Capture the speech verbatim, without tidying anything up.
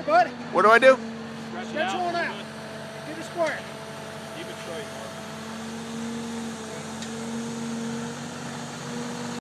bud. What do I do? Stretch on out. Get it square. Keep it straight.